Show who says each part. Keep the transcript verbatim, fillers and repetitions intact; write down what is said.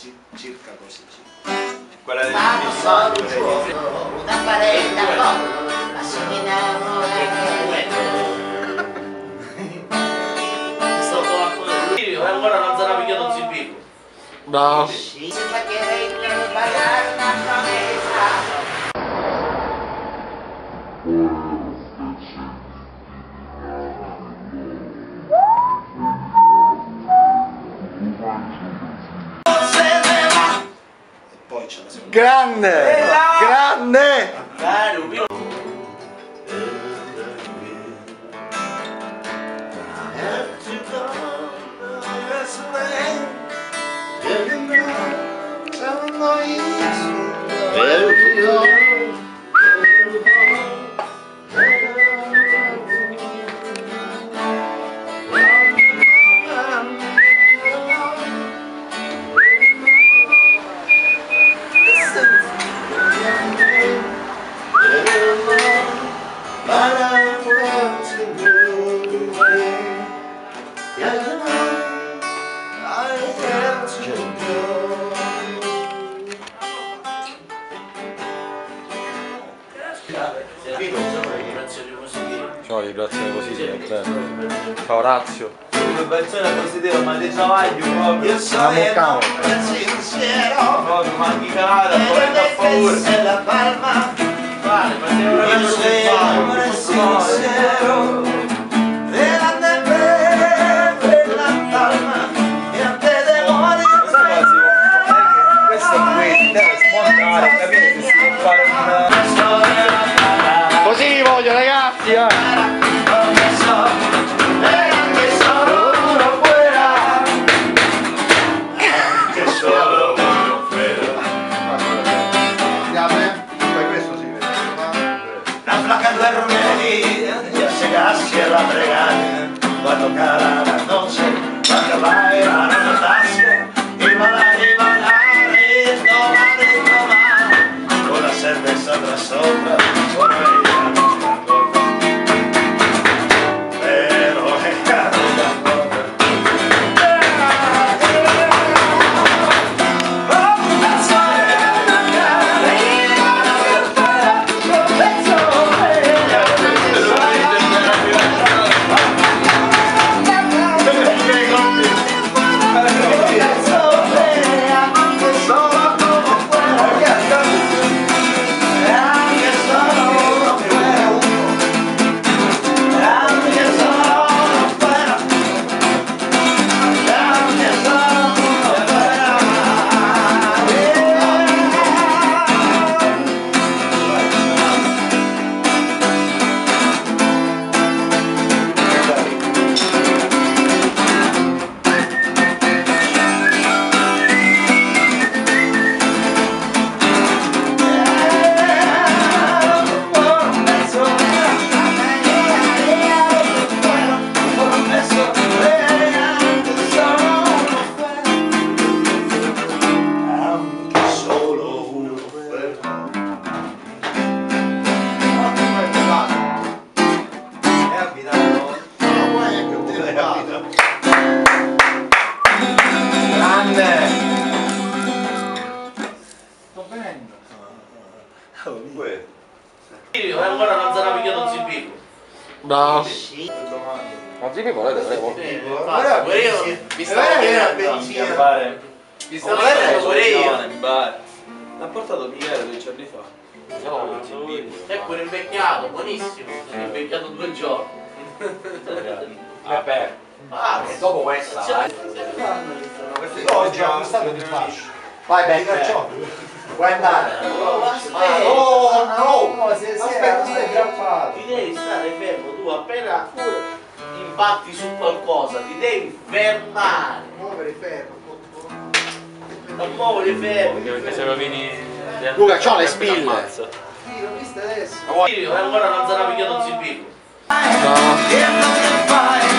Speaker 1: circa così.
Speaker 2: Quella del
Speaker 3: Vamos solo un giorno, una parella poco, ma se mi
Speaker 4: Sto con lui e ancora non sarà picchiato un zimbino.
Speaker 5: Bravo.
Speaker 3: sembra che regno ballare una promessa.
Speaker 1: Poi c'è la seconda.
Speaker 5: Grande! Grande!
Speaker 4: Dai,
Speaker 5: Ciao, vibrazione positiva, bello. Ciao Orazio.
Speaker 2: vibrazione positiva, ma ti travaglio proprio.
Speaker 3: Io sono il
Speaker 5: cavolo.
Speaker 3: pensiero,
Speaker 2: Proprio manchi cara, poi da paura.
Speaker 3: e la palma.
Speaker 4: vale, ma sei una
Speaker 3: Io sono il pensiero, della neve, della palma, e a te demoni.
Speaker 2: Questo qui deve smontare, capire che si può fare un...
Speaker 5: Così vi voglio ragazzi, eh!
Speaker 3: La pregare, quando cara la noche, quando vai a una tasca, y bailar y bailar y tomar y tomar, con la cerveza tras otra, por ella no me acuerdo, pero ella no me acuerdo.
Speaker 4: Io ancora non sarà picchiato un zimbino.
Speaker 5: Bravo. Ma Zipi volete,
Speaker 4: Guarda, pure io mi stavo chiedendo a fare. Mi stavo chiedendo pure io.
Speaker 2: L'ha portato Michele due giorni fa.
Speaker 4: È pure invecchiato, buonissimo. È invecchiato due giorni.
Speaker 2: Vabbè.
Speaker 4: Ah,
Speaker 2: Dopo questa.
Speaker 1: Oggi ho acquistato di fascio.
Speaker 2: Vai Beppe. Vuoi andare?
Speaker 4: Oh,
Speaker 1: no, no, se aspetta, stai grappato.
Speaker 4: Ti devi stare fermo, tu appena impatti su qualcosa, ti devi fermare.
Speaker 1: Muovere fermo.
Speaker 4: Non muovere fermo.
Speaker 5: Perché se rovini...
Speaker 2: Luca, c'ho le spille.
Speaker 1: Sì, l'ho vista adesso.
Speaker 4: Io ancora non sarà picchiato un zimbino.
Speaker 5: No.